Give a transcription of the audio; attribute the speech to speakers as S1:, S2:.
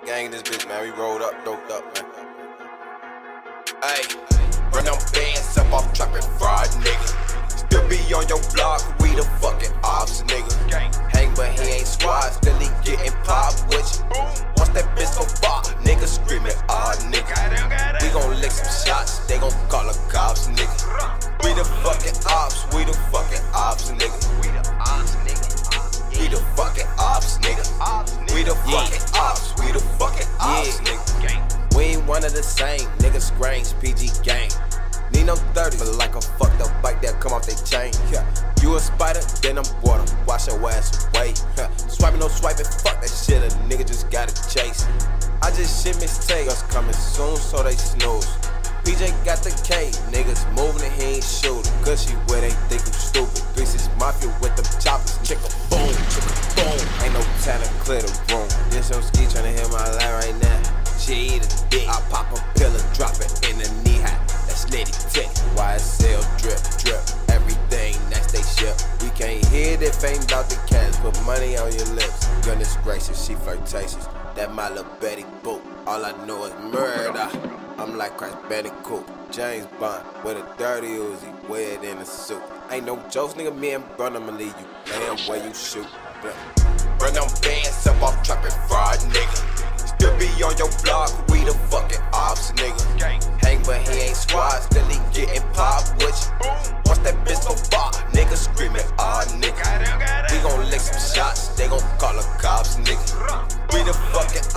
S1: Gang this bitch, man. We rolled up, doped up, man. Hey, run them bands up off trapping fraud, nigga. Still be on your block, we the fucking ops, nigga. Hang, but he ain't squad, still he getting pop with you. Once that bitch go far, nigga screaming, ah, nigga. We gon' lick some shots, they gon' call the cops, nigga. We the fucking ops, we the fucking ops, nigga. We the ops, nigga. We the fucking ops, nigga. We the fucking ops, we the fucking ops, nigga. We ain't one of the same, niggas grange, PG gang. Need no 30, but like a fucked up bike that come off they chain. You a spider, then I'm water, wash your ass away. Swiping, no swiping, fuck that shit, a nigga just gotta chase. I just shit mistake, us coming soon, so they snooze. PJ got the K, niggas moving and he ain't shooting. Cause she where they think I'm stupid. 3-6 Mafia with them choppers, chicka boom, boom. Ain't no time to clear the room. This on ski tryna hit my line right now. She eat a dick, I pop a pill and drop it in the knee high. That's litty tick. YSL drip, drip, everything, that's they ship. We can't hear it if ain't about the cash. Put money on your lips. Goodness gracious, she flirtatious. That my little Betty Boop. All I know is murder. I'm like Crash Bandicoot, James Bond with a dirty Uzi, wear it in a suit. Ain't no jokes, nigga, me and brother, I'ma leave you damn where you shoot. Run them bands up off trapping fraud, nigga. Still be on your block, we the fucking ops, nigga. Hang, but he ain't squad, still he getting pop with you. Once that bitch go far, nigga screaming, ah, nigga. We gon' lick some shots, they gon' call the cops, nigga. We the fucking